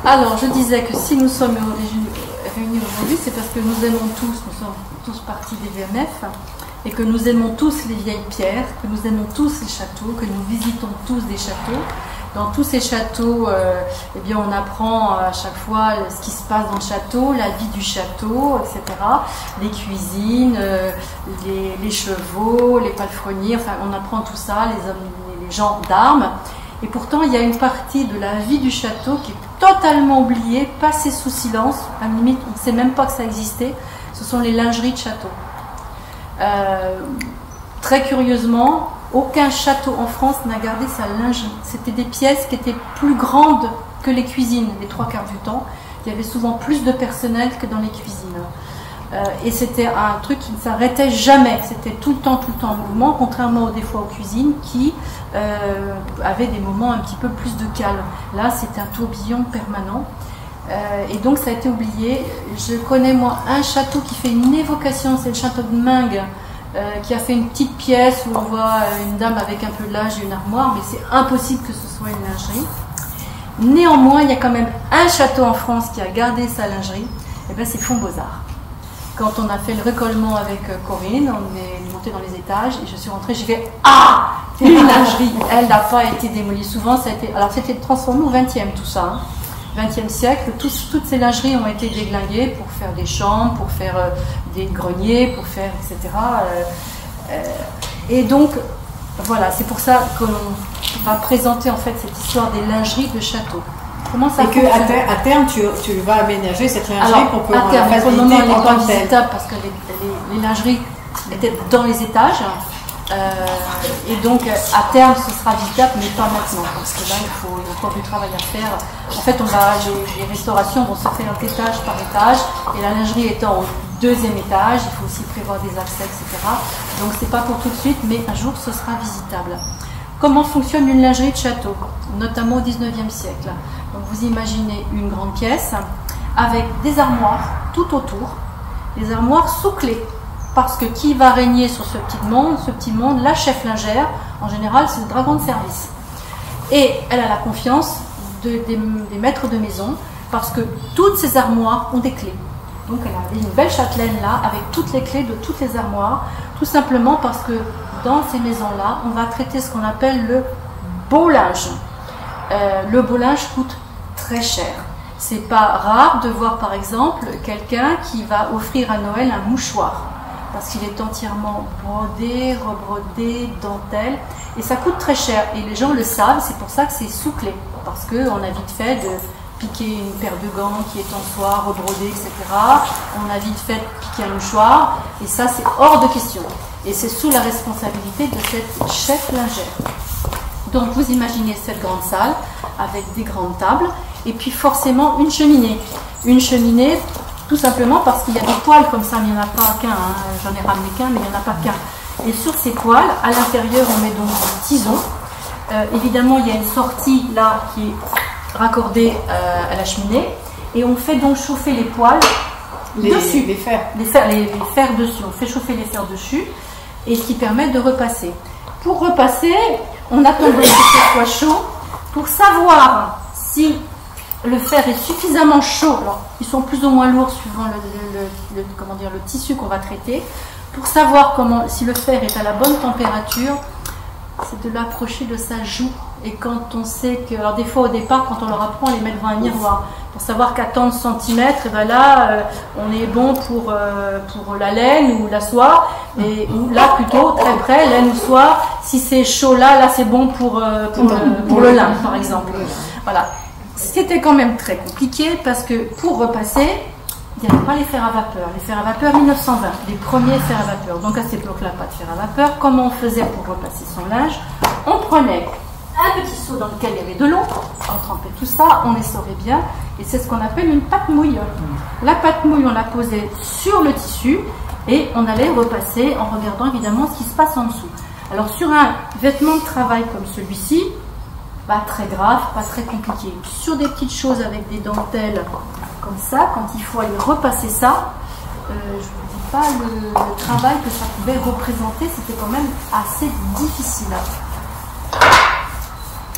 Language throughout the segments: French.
Alors, je disais que si nous sommes réunis aujourd'hui, c'est parce que nous aimons tous, nous sommes tous partis des VMF, et que nous aimons tous les vieilles pierres, que nous aimons tous les châteaux, que nous visitons tous des châteaux. Dans tous ces châteaux, eh bien, on apprend à chaque fois ce qui se passe dans le château, la vie du château, etc. Les cuisines, les chevaux, les palefreniers, enfin, on apprend tout ça, les hommes, les gens d'armes. Et pourtant, il y a une partie de la vie du château qui est totalement oubliée, passée sous silence. À la limite, on ne sait même pas que ça existait. Ce sont les lingeries de château. Très curieusement, aucun château en France n'a gardé sa lingerie. C'était des pièces qui étaient plus grandes que les cuisines, les 3/4 du temps. Il y avait souvent plus de personnel que dans les cuisines. Et c'était un truc qui ne s'arrêtait jamais. C'était tout le temps en mouvement, contrairement des fois aux cuisines qui avaient des moments un petit peu plus de calme. Là, c'était un tourbillon permanent. Et donc, ça a été oublié. Je connais, moi, un château qui fait une évocation, c'est le château de Mingues, qui a fait une petite pièce où on voit une dame avec un peu de linge et une armoire, mais c'est impossible que ce soit une lingerie. Néanmoins, il y a quand même un château en France qui a gardé sa lingerie, et bien c'est Font-Beaux-Arts. Quand on a fait le récollement avec Corinne, on est monté dans les étages et je suis rentrée, j'ai fait « Ah, une lingerie !» Elle n'a pas été démolie. Souvent, ça a été... Alors, c'était transformé au XXe, tout ça. Hein. 20e siècle, toutes ces lingeries ont été déglinguées pour faire des chambres, pour faire des greniers, pour faire, etc. Et donc, voilà, c'est pour ça qu'on va présenter en fait cette histoire des lingeries de château. Comment ça fonctionne ? Et qu'à terme, tu vas aménager cette lingerie. Alors, pour qu'on la fasse pour le moment, elle n'est pas visiter visitable parce que les lingeries étaient dans les étages. Et donc à terme ce sera visitable, mais pas maintenant parce que là il y a encore du travail à faire. En fait, les restaurations vont se faire étage par étage et la lingerie étant au 2e étage, il faut aussi prévoir des accès, etc. Donc c'est pas pour tout de suite, mais un jour ce sera visitable. Comment fonctionne une lingerie de château, notamment au 19e siècle? Donc vous imaginez une grande pièce avec des armoires tout autour, des armoires sous clé. Parce que qui va régner sur ce petit monde, la chef lingère, en général, c'est le dragon de service. Et elle a la confiance des maîtres de maison, parce que toutes ces armoires ont des clés. Donc elle a une belle châtelaine là, avec toutes les clés de toutes les armoires, tout simplement parce que dans ces maisons-là, on va traiter ce qu'on appelle le beau linge. Le beau linge coûte très cher. C'est pas rare de voir par exemple quelqu'un qui va offrir à Noël un mouchoir. Parce qu'il est entièrement brodé, rebrodé, dentelle, et ça coûte très cher. Et les gens le savent, c'est pour ça que c'est sous clé. Parce qu'on a vite fait de piquer une paire de gants qui est en soie, rebrodée, etc. On a vite fait de piquer un mouchoir, et ça c'est hors de question. Et c'est sous la responsabilité de cette chef lingère. Donc vous imaginez cette grande salle avec des grandes tables, et puis forcément une cheminée. Une cheminée, tout simplement parce qu'il y a des poêles comme ça, mais il n'y en a pas qu'un, hein. J'en ai ramené qu'un, mais il n'y en a pas qu'un. Et sur ces poêles, à l'intérieur, on met donc du tison. Évidemment, il y a une sortie là qui est raccordée à la cheminée. Et on fait donc chauffer les poêles dessus. Les fers dessus. On fait chauffer les fers dessus. Et ce qui permet de repasser. Pour repasser, on attend donc que ce soit chaud pour savoir si le fer est suffisamment chaud. Alors, ils sont plus ou moins lourds suivant le tissu qu'on va traiter. Pour savoir si le fer est à la bonne température, c'est de l'approcher de sa joue. Et quand on sait que, alors des fois au départ, quand on leur apprend, on les met devant un miroir pour savoir qu'à tant de centimètres, et ben là, on est bon pour la laine ou la soie, et ou là plutôt très près, laine ou soie. Si c'est chaud là c'est bon pour le lin, par exemple. Voilà. C'était quand même très compliqué parce que pour repasser, il n'y avait pas les fers à vapeur. Les fers à vapeur 1920, les premiers fers à vapeur. Donc à cette époque-là, pas de fer à vapeur. Comment on faisait pour repasser son linge? On prenait un petit seau dans lequel il y avait de l'eau, on trempait tout ça, on essorait bien, et c'est ce qu'on appelle une pâte mouille. La pâte mouille, on la posait sur le tissu et on allait repasser en regardant évidemment ce qui se passe en dessous. Alors sur un vêtement de travail comme celui-ci, pas très grave, pas très compliqué. Sur des petites choses avec des dentelles comme ça, quand il faut aller repasser ça, je ne vous dis pas le travail que ça pouvait représenter, c'était quand même assez difficile.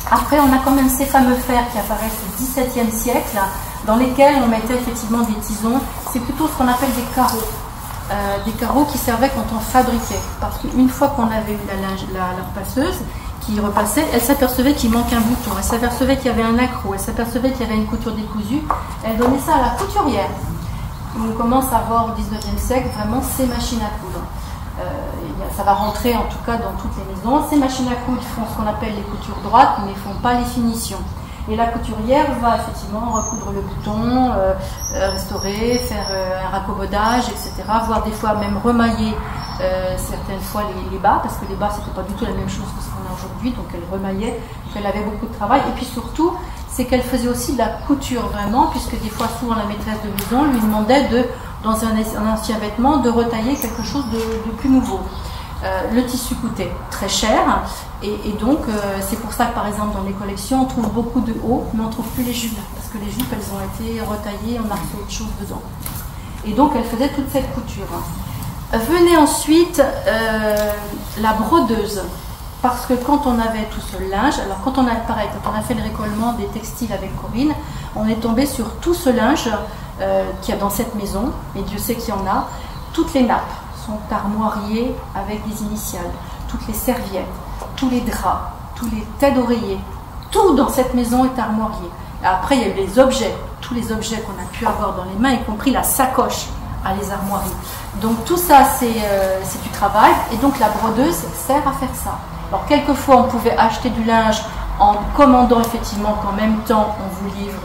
Après, on a quand même ces fameux fers qui apparaissent au XVIIe siècle, dans lesquels on mettait effectivement des tisons. C'est plutôt ce qu'on appelle des carreaux qui servaient quand on fabriquait. Parce qu'une fois qu'on avait eu la repasseuse qui repassait, elle s'apercevait qu'il manquait un bouton, elle s'apercevait qu'il y avait un accroc, elle s'apercevait qu'il y avait une couture décousue, elle donnait ça à la couturière. On commence à voir au XIXe siècle vraiment ces machines à coudre. Ça va rentrer en tout cas dans toutes les maisons. Ces machines à coudre font ce qu'on appelle les coutures droites, mais ne font pas les finitions. Et la couturière va effectivement recoudre le bouton, restaurer, faire un raccommodage, etc. Voire des fois même remailler certaines fois les bas, parce que les bas c'était pas du tout la même chose que ce qu'on a aujourd'hui, donc elle remaillait, donc elle avait beaucoup de travail. Et puis surtout, c'est qu'elle faisait aussi de la couture vraiment, puisque des fois souvent la maîtresse de maison lui demandait dans un ancien vêtement de retailler quelque chose de plus nouveau. Le tissu coûtait très cher et donc c'est pour ça que par exemple dans les collections on trouve beaucoup de hauts mais on ne trouve plus les jupes parce que les jupes elles ont été retaillées, on a fait autre chose dedans et donc elle faisait toute cette couture. Venait ensuite la brodeuse, parce que quand on avait tout ce linge, alors quand on a fait le récollement des textiles avec Corinne, on est tombé sur tout ce linge qu'il y a dans cette maison, et Dieu sait qu'il y en a. Toutes les nappes sont armoiriées avec des initiales, toutes les serviettes, tous les draps, tous les têtes d'oreiller, tout dans cette maison est armoirié. Après il y a eu les objets, tous les objets qu'on a pu avoir dans les mains, y compris la sacoche à les armoiries. Donc tout ça c'est du travail, et donc la brodeuse sert à faire ça. Alors quelquefois on pouvait acheter du linge en commandant effectivement qu'en même temps on vous livre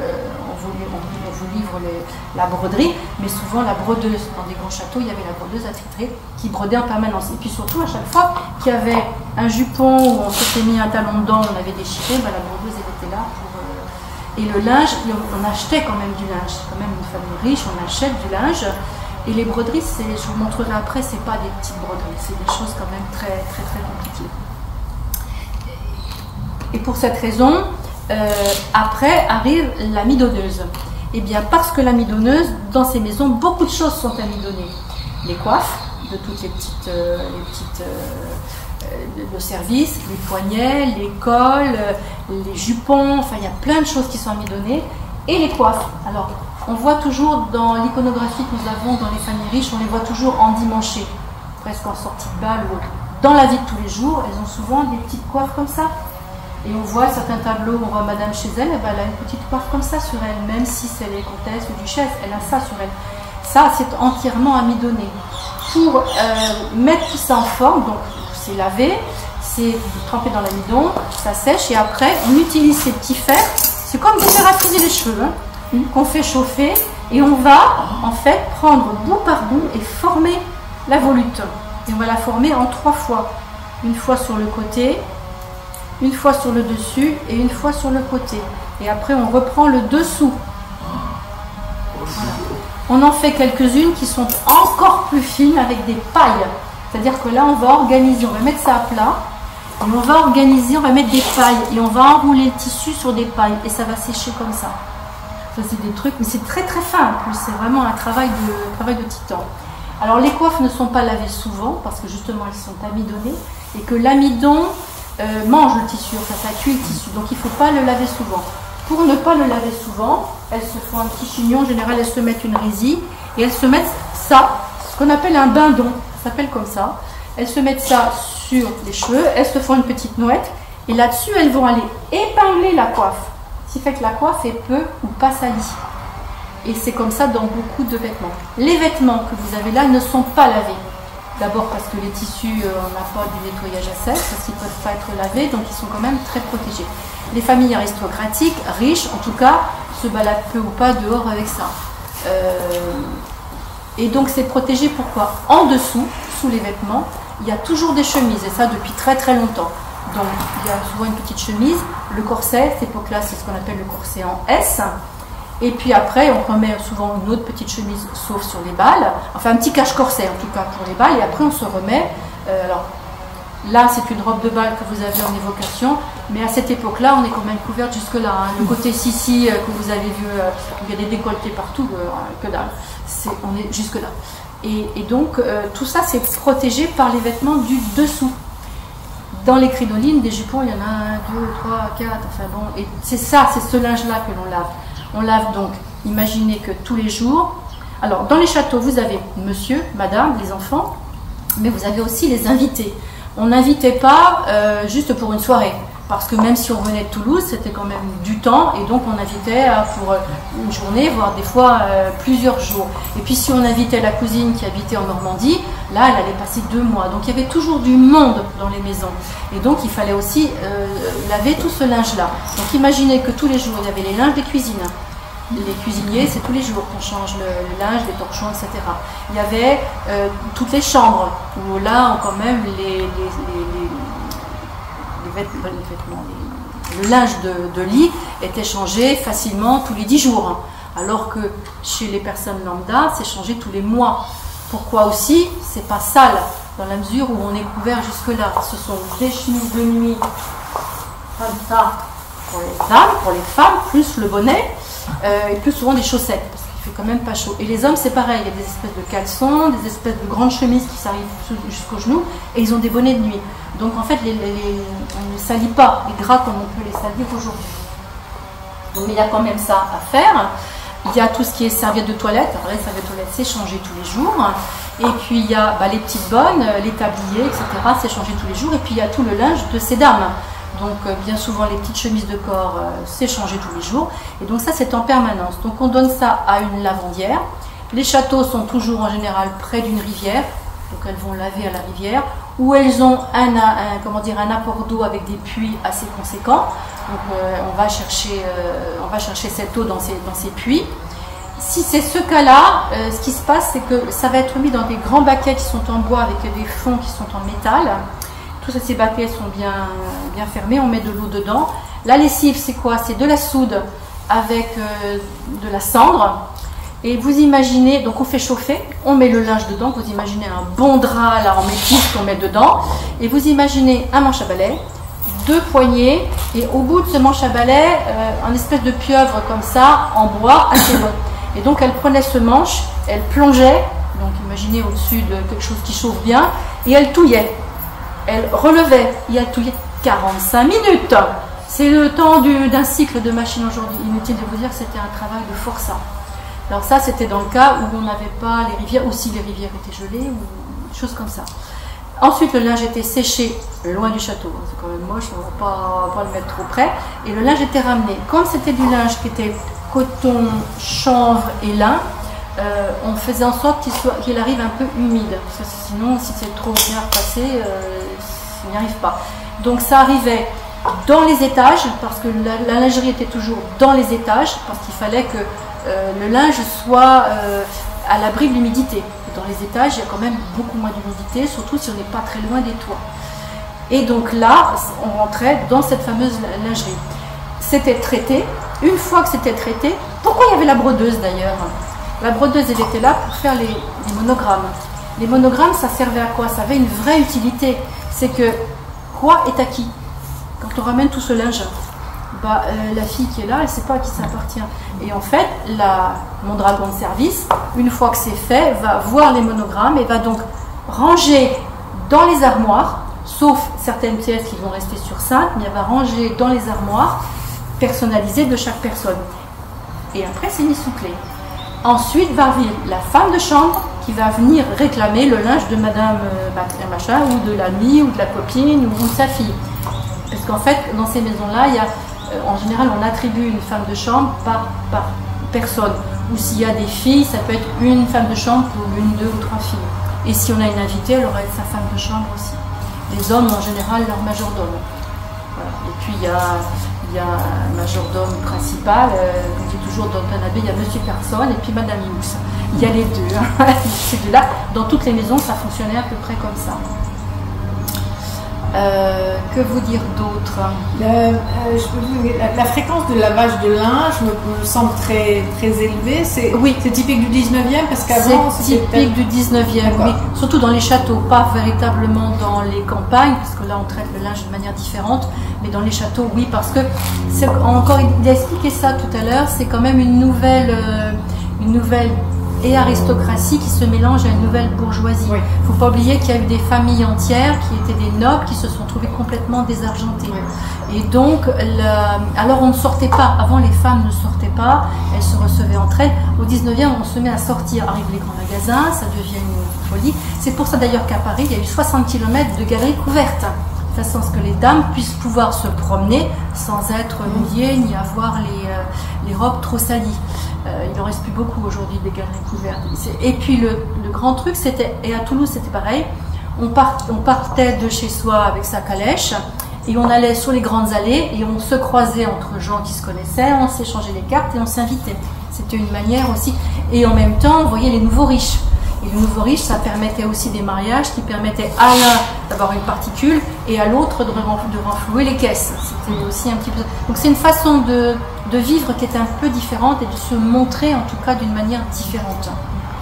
la broderie, mais souvent la brodeuse, dans des grands châteaux, il y avait la brodeuse attitrée qui brodait en permanence. Et puis surtout, à chaque fois qu'il y avait un jupon où on s'était mis un talon dedans, on avait déchiré, la brodeuse elle était là pour... Et le linge, on achetait quand même du linge, c'est quand même une famille riche, on achète du linge. Et les broderies, je vous montrerai après, c'est pas des petites broderies, c'est des choses quand même très très très compliquées. Et pour cette raison, après arrive l'amidonneuse. Eh bien, parce que l'amidonneuse, dans ces maisons, beaucoup de choses sont amidonnées. Les coiffes, de toutes les petites de service, les poignets, les cols, les jupons, enfin, il y a plein de choses qui sont amidonnées. Et les coiffes. Alors, on voit toujours dans l'iconographie que nous avons dans les familles riches, on les voit toujours endimanchées, presque en sortie de bal ou autre. Dans la vie de tous les jours, elles ont souvent des petites coiffes comme ça. Et on voit certains tableaux où on voit madame chez elle, elle a une petite coiffe comme ça sur elle, même si c'est les comtesses ou duchesses, elle a ça sur elle. Ça, c'est entièrement amidonné. Pour mettre tout ça en forme, donc c'est lavé, c'est trempé dans l'amidon, ça sèche, et après, on utilise ces petits fers, c'est comme du fer à friser les cheveux, hein, qu'on fait chauffer, et on va, en fait, prendre bout par bout et former la volute. Et on va la former en 3 fois. Une fois sur le côté, une fois sur le dessus et une fois sur le côté. Et après, on reprend le dessous. Voilà. On en fait quelques-unes qui sont encore plus fines avec des pailles. C'est-à-dire que là, on va organiser, on va mettre ça à plat. Et on va organiser, on va mettre des pailles. Et on va enrouler le tissu sur des pailles. Et ça va sécher comme ça. Ça, c'est des trucs, mais c'est très très fin en plus. C'est vraiment un travail de titan. Alors, les coiffes ne sont pas lavées souvent parce que justement, elles sont amidonnées. Et que l'amidon mange le tissu, enfin ça cuit le tissu, donc il ne faut pas le laver souvent. Pour ne pas le laver souvent, elles se font un petit chignon, en général elles se mettent une résille et elles se mettent ça, ce qu'on appelle un bindon, ça s'appelle comme ça. Elles se mettent ça sur les cheveux, elles se font une petite nouette et là-dessus elles vont aller épingler la coiffe, ce qui fait que la coiffe est peu ou pas salie. Et c'est comme ça dans beaucoup de vêtements. Les vêtements que vous avez là ne sont pas lavés. D'abord parce que les tissus, on n'a pas du nettoyage à sec, parce qu'ils ne peuvent pas être lavés, donc ils sont quand même très protégés. Les familles aristocratiques, riches en tout cas, se baladent peu ou pas dehors avec ça. Et donc c'est protégé pourquoi? En dessous, sous les vêtements, il y a toujours des chemises, et ça depuis très très longtemps. Donc il y a souvent une petite chemise, le corset, à cette époque-là c'est ce qu'on appelle le corset en S. Et puis après, on remet souvent une autre petite chemise, sauf sur les balles. Enfin, un petit cache-corset, en tout cas, pour les balles. Et après, on se remet. Alors, là, c'est une robe de bal que vous avez en évocation. Mais à cette époque-là, on est quand même couverte jusque-là. Hein. Le côté sissi que vous avez vu, il y a des décolletés partout, que dalle. On est jusque-là. Et donc, tout ça, c'est protégé par les vêtements du dessous. Dans les crinolines, des jupons, il y en a 1, 2, 3, 4, enfin bon, et c'est ça, c'est ce linge-là que l'on lave. On lave donc, imaginez que tous les jours, alors dans les châteaux, vous avez monsieur, madame, les enfants, mais vous avez aussi les invités. On n'invitait pas juste pour une soirée, parce que même si on venait de Toulouse, c'était quand même du temps, et donc on invitait pour une journée, voire des fois plusieurs jours. Et puis si on invitait la cousine qui habitait en Normandie, là elle allait passer 2 mois. Donc il y avait toujours du monde dans les maisons. Et donc il fallait aussi laver tout ce linge-là. Donc imaginez que tous les jours, il y avait les linges des cuisines. Les cuisiniers, c'est tous les jours qu'on change le linge, les torchons, etc. Il y avait toutes les chambres, où là, quand même, le linge de lit était changé facilement tous les 10 jours. Alors que chez les personnes lambda, c'est changé tous les mois. Pourquoi aussi? C'est pas sale, dans la mesure où on est couvert jusque-là. Ce sont des chemises de nuit, comme ça, pour les dames, pour les femmes, plus le bonnet. Et plus souvent des chaussettes, parce qu'il fait quand même pas chaud. Et les hommes, c'est pareil, il y a des espèces de caleçons, des espèces de grandes chemises qui s'arrivent jusqu'aux genoux, et ils ont des bonnets de nuit. Donc en fait, on ne salit pas les draps comme on peut les salir aujourd'hui. Donc il y a quand même ça à faire. Il y a tout ce qui est serviettes de toilette. Alors les serviettes de toilette, c'est changé tous les jours. Et puis il y a les petites bonnes, les tabliers, etc. C'est changé tous les jours. Et puis il y a tout le linge de ces dames. Donc bien souvent les petites chemises de corps, c'est changé tous les jours. Et donc ça c'est en permanence. Donc on donne ça à une lavandière. Les châteaux sont toujours en général près d'une rivière. Donc elles vont laver à la rivière. Ou elles ont un apport d'eau avec des puits assez conséquents. Donc on va chercher cette eau dans ces puits. Si c'est ce cas-là, ce qui se passe c'est que ça va être mis dans des grands baquets qui sont en bois avec des fonds qui sont en métal. Tous ces baquets sont bien fermés, on met de l'eau dedans. La lessive, c'est quoi? C'est de la soude avec de la cendre. Et vous imaginez, donc on fait chauffer, on met le linge dedans. Vous imaginez un bon drap là en métis qu'on met dedans. Et vous imaginez un manche à balai, 2 poignées. Et au bout de ce manche à balai, un espèce de pieuvre comme ça, en bois, assez long. Et donc elle prenait ce manche, elle plongeait, donc imaginez au-dessus de quelque chose qui chauffe bien, et elle touillait. Elle relevait, et elle touillait 45 minutes. C'est le temps d'un cycle de machine aujourd'hui. Inutile de vous dire que c'était un travail de forçat. Alors ça, c'était dans le cas où on n'avait pas les rivières, ou si les rivières étaient gelées, ou des choses comme ça. Ensuite, le linge était séché loin du château. C'est quand même moche, on ne va pas le mettre trop près. Et le linge était ramené. Comme c'était du linge qui était coton, chanvre et lin, on faisait en sorte qu'il arrive un peu humide. Parce que sinon, si c'est trop bien repassé, il n'y arrive pas. Donc ça arrivait dans les étages, parce que la lingerie était toujours dans les étages, parce qu'il fallait que le linge soit à l'abri de l'humidité. Dans les étages, il y a quand même beaucoup moins d'humidité, surtout si on n'est pas très loin des toits. Et donc là, on rentrait dans cette fameuse lingerie. C'était traité. Une fois que c'était traité, pourquoi il y avait la brodeuse d'ailleurs? La brodeuse, elle était là pour faire les monogrammes. Les monogrammes, ça servait à quoi? Ça avait une vraie utilité. C'est que, quoi est à qui? Quand on ramène tout ce linge, la fille qui est là, elle ne sait pas à qui ça appartient. Et en fait, mon dragon de service, une fois que c'est fait, va voir les monogrammes et va donc ranger dans les armoires, sauf certaines pièces qui vont rester sur cintre, mais elle va ranger dans les armoires personnalisées de chaque personne. Et après, c'est mis sous clé. Ensuite va venir la femme de chambre qui va venir réclamer le linge de madame machin, ou de l'amie, ou de la copine, ou de sa fille. Parce qu'en fait, dans ces maisons-là, il y a en général, on attribue une femme de chambre par personne. Ou s'il y a des filles, ça peut être une femme de chambre pour 1, 2 ou 3 filles. Et si on a une invitée, elle aura sa femme de chambre aussi. Les hommes, en général, leur majordome. Voilà. Et puis, il y a un majordome principal. Comme je dis toujours, dans Tanabé, il y a Monsieur Personne et puis Madame Mousse. Il y a les deux. C'est de là. Dans toutes les maisons, ça fonctionnait à peu près comme ça. Que vous dire d'autre? La fréquence de lavage de linge me semble très élevée. Oui, c'est typique du 19e parce qu'avant c'est typique du 19e, oui. Surtout dans les châteaux, pas véritablement dans les campagnes, parce que là on traite le linge de manière différente, mais dans les châteaux, oui, parce que encore il a expliqué ça tout à l'heure, c'est quand même une nouvelle et aristocratie qui se mélange à une nouvelle bourgeoisie. Il ne faut pas oublier qu'il y a eu des familles entières qui étaient des nobles qui se sont trouvées complètement désargentées. Et donc, alors on ne sortait pas. Avant, les femmes ne sortaient pas, elles se recevaient entre elles. Au 19e, on se met à sortir. Arrivent les grands magasins, ça devient une folie. C'est pour ça d'ailleurs qu'à Paris, il y a eu 60 km de galeries couvertes, de façon à ce que les dames puissent pouvoir se promener sans être mouillées ni avoir les robes trop salies. Il n'en reste plus beaucoup aujourd'hui des galeries couvertes. Et puis le grand truc, c'était, et à Toulouse c'était pareil, on partait de chez soi avec sa calèche et on allait sur les grandes allées et on se croisait entre gens qui se connaissaient, on s'échangeait les cartes et on s'invitait. C'était une manière aussi. Et en même temps, on voyait les nouveaux riches. Et les nouveaux riches, ça permettait aussi des mariages qui permettaient à l'un d'avoir une particule et à l'autre de renflouer les caisses. C'était aussi un petit peu... Donc c'est une façon de vivre qui est un peu différente et de se montrer en tout cas d'une manière différente.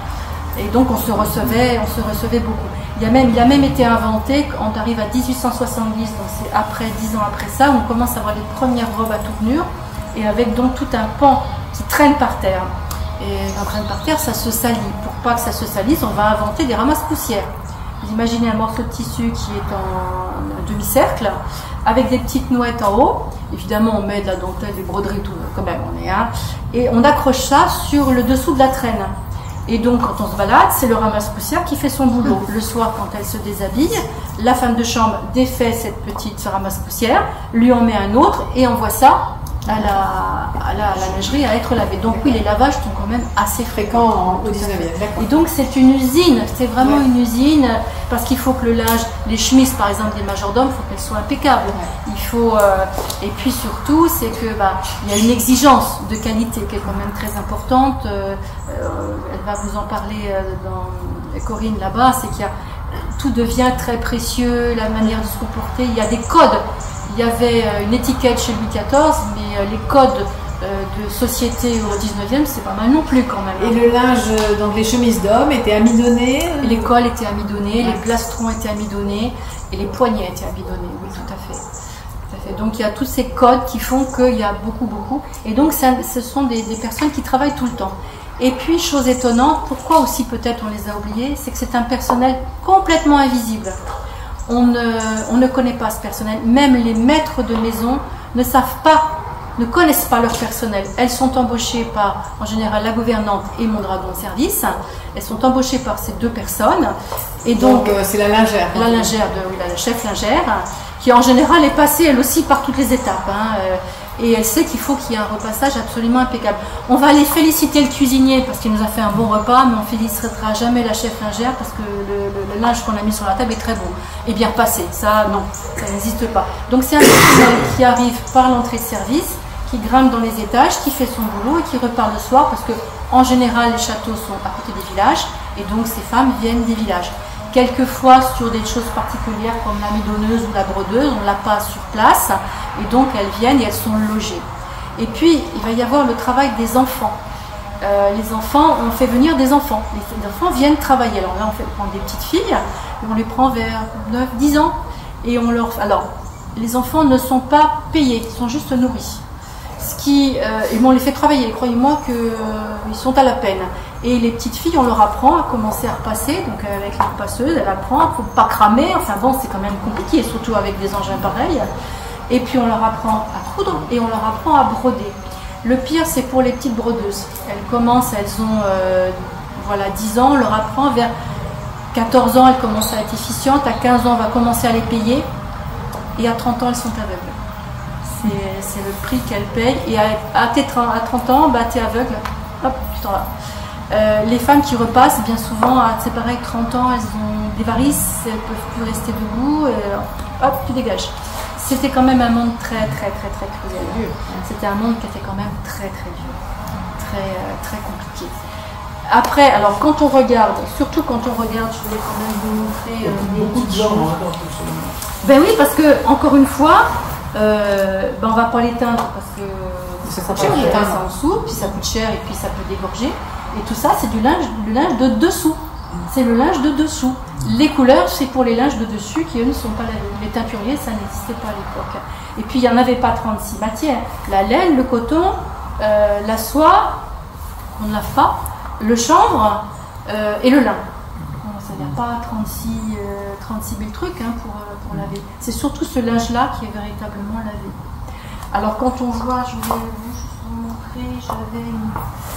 Et donc on se recevait beaucoup. Il a même été inventé, quand on arrive à 1870, donc c'est après, 10 ans après ça, on commence à avoir les premières robes à tournure et avec donc tout un pan qui traîne par terre. Et quand traîne par terre, ça se salit. Pour pas que ça se salisse, on va inventer des ramasses-poussières. Vous imaginez un morceau de tissu qui est en demi-cercle, avec des petites nouettes en haut. Évidemment, on met de la dentelle, des broderies, tout, quand même, on est un. Et on accroche ça sur le dessous de la traîne. Et donc, quand on se balade, c'est le ramasse-poussière qui fait son boulot. Le soir, quand elle se déshabille, la femme de chambre défait cette petite ramasse-poussière, lui en met un autre et envoie ça à la lingerie à être lavée. Donc oui, les lavages sont quand même assez fréquents au 19e. Et donc c'est une usine, c'est vraiment une usine, parce qu'il faut que le linge, les chemises par exemple des majordomes, il faut qu'elles soient impeccables. Il faut, et puis surtout, c'est que il y a une exigence de qualité qui est quand même très importante. Elle va vous en parler dans Corinne là-bas, c'est qu'il y a tout devient très précieux, la manière de se comporter. Il y a des codes. Il y avait une étiquette chez Louis XIV, mais les codes de société au 19e, c'est pas mal non plus quand même. Et le linge, donc les chemises d'hommes étaient amidonnées. Les cols étaient amidonnés, les plastrons étaient amidonnés et les poignets étaient amidonnés, oui tout à fait. Donc il y a tous ces codes qui font qu'il y a beaucoup. Et donc ce sont des personnes qui travaillent tout le temps. Et puis, chose étonnante, pourquoi aussi peut-être on les a oubliés, c'est que c'est un personnel complètement invisible. On ne connaît pas ce personnel. Même les maîtres de maison ne connaissent pas leur personnel. Elles sont embauchées par, en général, la gouvernante et mon dragon de service. Elles sont embauchées par ces deux personnes. Et donc c'est la lingère. La lingère, la chef lingère, qui en général est passée elle aussi par toutes les étapes. Et elle sait qu'il faut qu'il y ait un repassage absolument impeccable. On va aller féliciter le cuisinier parce qu'il nous a fait un bon repas, mais on ne félicitera jamais la chef lingère parce que le linge qu'on a mis sur la table est très beau et bien repassé. Ça, non, ça n'existe pas. Donc c'est un personnel qui arrive par l'entrée de service, qui grimpe dans les étages, qui fait son boulot et qui repart le soir parce que en général les châteaux sont à côté des villages et donc ces femmes viennent des villages. Quelquefois sur des choses particulières comme la midonneuse ou la brodeuse, on la passe sur place et donc elles viennent et elles sont logées. Et puis il va y avoir le travail des enfants. Les enfants, on fait venir des enfants. Les enfants viennent travailler. Alors là on fait prendre des petites filles, et on les prend vers 9-10 ans et on leur... Alors les enfants ne sont pas payés, ils sont juste nourris. Et on les fait travailler, croyez-moi qu'ils sont à la peine. Et les petites filles, on leur apprend à commencer à repasser, donc avec les repasseuses, elles apprennent, il ne faut pas cramer, enfin bon, c'est quand même compliqué, surtout avec des engins pareils. Et puis on leur apprend à coudre et on leur apprend à broder. Le pire, c'est pour les petites brodeuses. Elles commencent, elles ont 10 ans, on leur apprend, vers 14 ans, elles commencent à être efficientes, à 15 ans, on va commencer à les payer, et à 30 ans, elles sont aveugles. C'est le prix qu'elles payent. Et à 30 ans, tu es aveugle. Hop, tu t'en vas. Les femmes qui repassent, bien souvent, c'est pareil, 30 ans, elles ont des varices, elles ne peuvent plus rester debout. Et, hop, tu dégages. C'était quand même un monde très cruel. C'était un monde qui était quand même très dur. Très compliqué. Après, alors quand on regarde, surtout quand on regarde, je voulais quand même vous montrer des petites choses. Ben oui, parce que, encore une fois, on va pas l'éteindre parce que ça coûte cher, l'éteindre en dessous, puis ça coûte cher et puis ça peut dégorger. Et tout ça, c'est du linge de dessous. C'est le linge de dessous. Les couleurs, c'est pour les linges de dessus qui, eux, ne sont pas lavés. Les teinturiers, ça n'existait pas à l'époque. Et puis, il n'y en avait pas 36 matières. La laine, le coton, la soie, on ne lave pas. le chanvre et le lin. Il n'y a pas 36 000 trucs hein, pour laver. C'est surtout ce linge-là qui est véritablement lavé. Alors quand on voit, je vais vous montrer, j'avais une...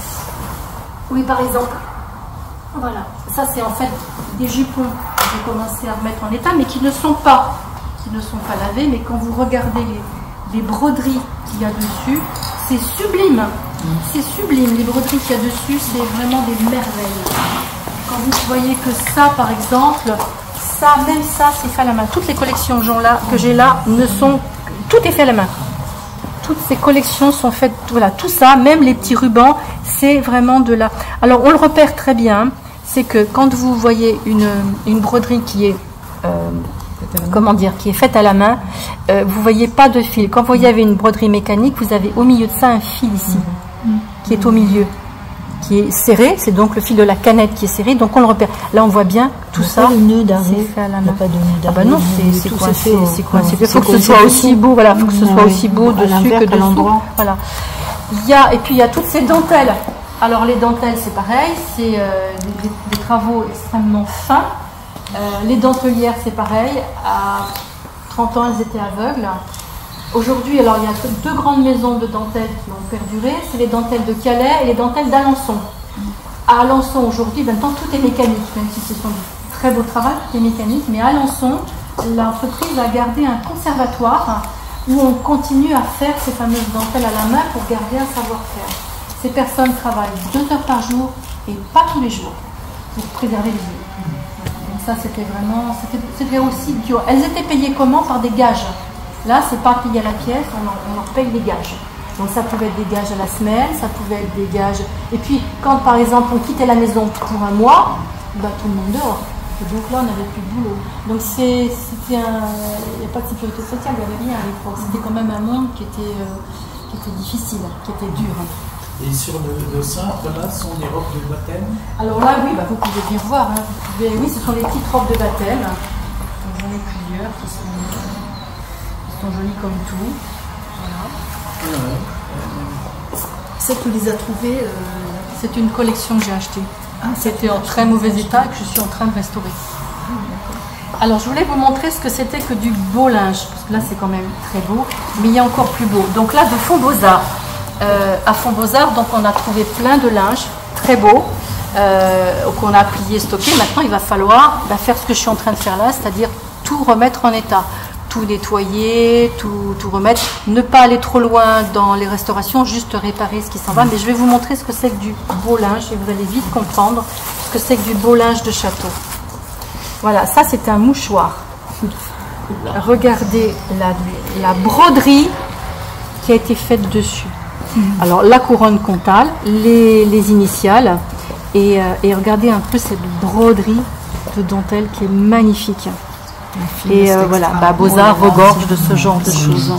Oui, par exemple, voilà. Ça c'est en fait des jupons que j'ai commencé à remettre en état, mais qui ne sont pas lavés. Mais quand vous regardez les broderies qu'il y a dessus, c'est sublime. C'est sublime. Les broderies qu'il y a dessus, c'est vraiment des merveilles. Quand vous voyez que ça, par exemple, même ça, c'est fait à la main. Toutes les collections que j'ai là, tout est fait à la main. Toutes ces collections sont faites, voilà, tout ça, même les petits rubans, c'est vraiment de la... Alors, on le repère très bien, c'est que quand vous voyez une broderie qui est, qui est faite à la main, vous voyez pas de fil. Quand vous avez une broderie mécanique, vous avez au milieu de ça un fil ici, qui est au milieu, qui est serré, c'est donc le fil de la canette qui est serré, donc on le repère. Là on voit bien tout ça, c'est fait à la main. Ah bah non, c'est coincé. Il faut que ce soit aussi beau, voilà, faut que ce soit aussi beau dessus que dessous. Voilà. Et puis il y a toutes ces dentelles. Alors les dentelles c'est pareil, c'est des travaux extrêmement fins. Les dentelières c'est pareil, à 30 ans elles étaient aveugles. Aujourd'hui, alors il y a deux grandes maisons de dentelles qui ont perduré, c'est les dentelles de Calais et les dentelles d'Alençon. À Alençon, aujourd'hui, maintenant tout est mécanique, même si ce sont du très beau travail, tout est mécanique, mais à Alençon, l'entreprise a gardé un conservatoire où on continue à faire ces fameuses dentelles à la main pour garder un savoir-faire. Ces personnes travaillent 2 heures par jour et pas tous les jours pour préserver les yeux. Donc ça, c'était aussi dur. Elles étaient payées comment? Par des gages. Là, c'est pas payé à la pièce, on leur paye les gages. Donc ça pouvait être des gages à la semaine, ça pouvait être des gages... Et puis, quand par exemple on quittait la maison pour un mois, bah, tout le monde dehors. Et donc là, on n'avait plus de boulot. Donc il n'y a pas de sécurité sociale, il n'y avait rien à l'époque. C'était quand même un monde qui était difficile, qui était dur. Et sur le centre, là, sont les robes de baptême? Alors là, oui, vous pouvez bien voir. Hein. Oui, ce sont les petites robes de baptême. J'en ai plusieurs qui sont jolies comme tout. Voilà. Celle que les a trouvées, c'est une collection que j'ai achetée. C'était en très mauvais état et que je suis en train de restaurer. Alors je voulais vous montrer ce que c'était que du beau linge, parce que là c'est quand même très beau, mais il y a encore plus beau. Donc là de Fonds Beaux-Arts, à Fonds Beaux-Arts, donc on a trouvé plein de linge très beau, qu'on a plié, stocké. Maintenant il va falloir faire ce que je suis en train de faire là, c'est-à-dire tout remettre en état. Tout nettoyer, tout remettre, ne pas aller trop loin dans les restaurations, juste réparer ce qui s'en va. Mais je vais vous montrer ce que c'est que du beau linge et vous allez vite comprendre ce que c'est que du beau linge de château. Voilà, ça c'est un mouchoir. Regardez la broderie qui a été faite dessus. Alors la couronne comtale, les initiales et regardez un peu cette broderie de dentelle qui est magnifique. Et voilà, Beaux-Arts regorge de ce genre de choses.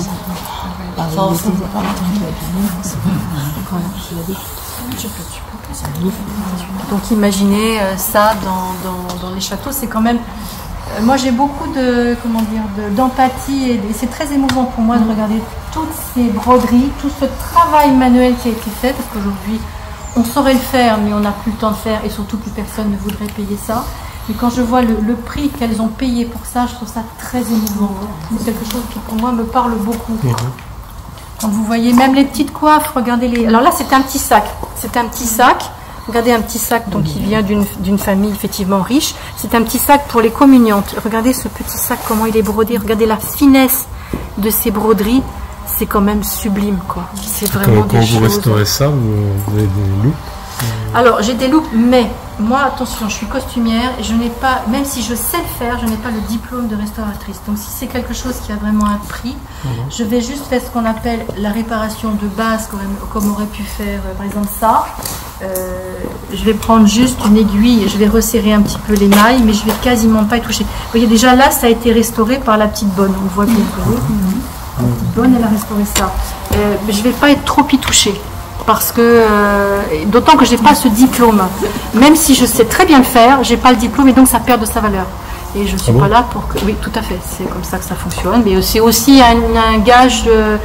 Donc imaginez ça dans les châteaux, c'est quand même... moi j'ai beaucoup d'empathie et c'est très émouvant pour moi de regarder toutes ces broderies, tout ce travail manuel qui a été fait, parce qu'aujourd'hui on saurait le faire mais on n'a plus le temps de faire et surtout plus personne ne voudrait payer ça. Mais quand je vois le prix qu'elles ont payé pour ça, je trouve ça très émouvant. C'est quelque chose qui pour moi me parle beaucoup. Quand vous voyez même les petites coiffes, regardez les... Alors là c'est un petit sac. C'est un petit sac. Regardez un petit sac donc, qui vient d'une famille effectivement riche. C'est un petit sac pour les communiantes. Regardez ce petit sac, comment il est brodé. Regardez la finesse de ces broderies. C'est quand même sublime, quoi. C'est vraiment des choses... Quand vous restaurez ça, vous avez des loupes? Alors j'ai des loupes, mais moi attention, je suis costumière et je n'ai pas, même si je sais le faire, je n'ai pas le diplôme de restauratrice. Donc si c'est quelque chose qui a vraiment un prix, je vais juste faire ce qu'on appelle la réparation de base, comme aurait pu faire par exemple ça. Je vais prendre juste une aiguille, je vais resserrer un petit peu l'émail, mais je vais quasiment pas y toucher. Vous voyez déjà là, ça a été restauré par la petite bonne. On voit bien que la petite bonne, elle a restauré ça. Mais je ne vais pas être trop y toucher. Parce que, d'autant que je n'ai pas ce diplôme, même si je sais très bien le faire, je n'ai pas le diplôme et donc ça perd de sa valeur. Et je ne suis pas là pour que... Oui, tout à fait, c'est comme ça que ça fonctionne. Mais c'est aussi un gage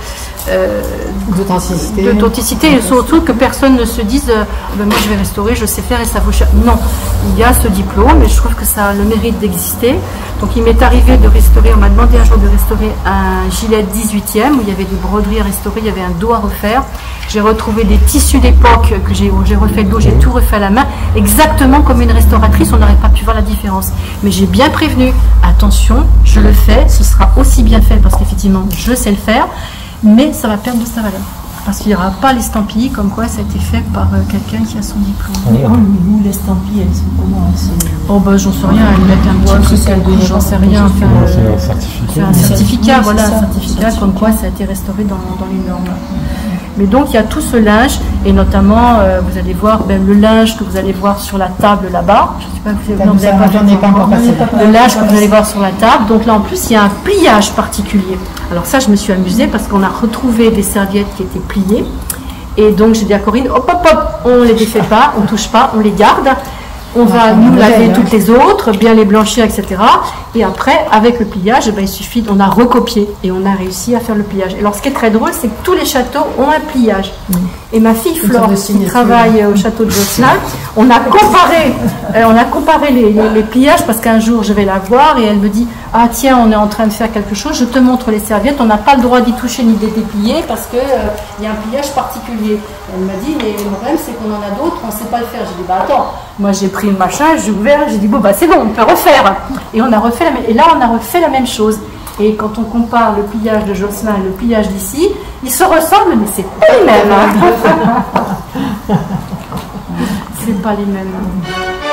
d'authenticité. Et surtout que personne ne se dise moi je vais restaurer, je sais faire et ça vaut cher. Non, il y a ce diplôme et je trouve que ça a le mérite d'exister. Donc il m'est arrivé de restaurer, on m'a demandé un jour de restaurer un gilet 18e où il y avait des broderies à restaurer, il y avait un dos à refaire. J'ai retrouvé des tissus d'époque où j'ai refait le dos, j'ai tout refait à la main, exactement comme une restauratrice, on n'aurait pas pu voir la différence. Mais j'ai bien prévenu, attention, je le fais, ce sera aussi bien fait parce qu'effectivement je sais le faire, mais ça va perdre de sa valeur. Parce qu'il n'y aura pas l'estampille comme quoi ça a été fait par quelqu'un qui a son diplôme. Mais où l'estampille, elles sont comment? Oh ben j'en sais rien, elles mettent un petit truc, j'en sais rien. C'est un certificat, voilà, un certificat comme quoi ça a été restauré dans les normes. Mais donc il y a tout ce linge, et notamment vous allez voir le linge que vous allez voir sur la table là-bas. Je ne sais pas si vous n'avez pas encore passé. Le linge que vous allez voir sur la table. Donc là en plus il y a un pliage particulier. Alors ça je me suis amusée parce qu'on a retrouvé des serviettes qui étaient pliées. Et donc j'ai dit à Corinne, hop hop hop, on ne les défait pas, on ne touche pas, on les garde. On va nous laver toutes les autres, bien les blanchir, etc. Et après, avec le pliage, il suffit, on a recopié et on a réussi à faire le pliage. Et alors, ce qui est très drôle, c'est que tous les châteaux ont un pliage. Et ma fille Flore, qui travaille au château de Josselin, on a comparé les pliages parce qu'un jour, je vais la voir et elle me dit « Ah tiens, on est en train de faire quelque chose, je te montre les serviettes, on n'a pas le droit d'y toucher ni de les déplier parce qu'il y a un pliage particulier. » Elle m'a dit « Mais le problème, c'est qu'on en a d'autres, on ne sait pas le faire. » J'ai dit « Bah attends, moi j'ai pris le machin, j'ai ouvert, j'ai dit bon bah c'est bon, on peut refaire. Et on a refait on a refait la même chose. Et quand on compare le pliage de Josselin et le pliage d'ici, ils se ressemblent, mais c'est pas les mêmes. C'est pas les mêmes.